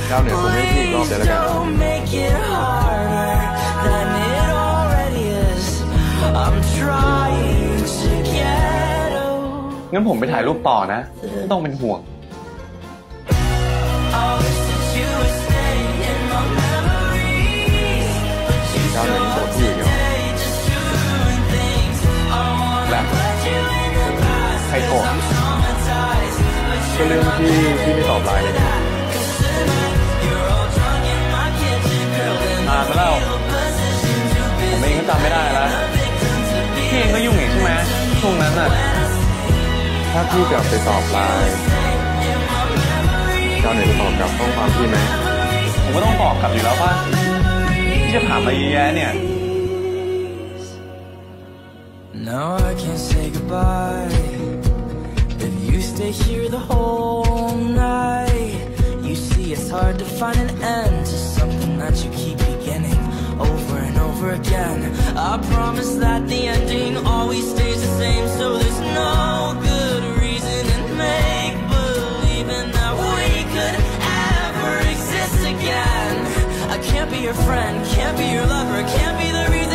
ดาวเหนือผมให้พี่อีกรอบเดียวแล้วกันงั้นผมไปถ่ายรูปต่อนะไม่ต้องเป็นห่วงดาวเหนือยังโกรธพี่อยู่และใครโกรธก็เรื่องที่พี่ไม่ตอบไลน์เลยนานมาแล้วผมเองก็จำไม่ได้แล้วพี่เองก็ยุ่งอีกใช่ไหมช่วงนั้นน่ะถ้าพี่กลับไปตอบไลน์ดาวเหนือจะตอบกลับข้อความพี่ไหมผมก็ต้องตอบกลับอยู่แล้วป่ะพี่จะถามอะไรเยอะแยะเนี่ย No, I can't say goodbye if you stay here the whole night. You see, it's hard to find an end to something that you keep beginning over and over again. I promise that the ending always stays the same, so there's no good reason in make believing that we could ever exist again. I can't be your friend, can't be your lover, can't be the reason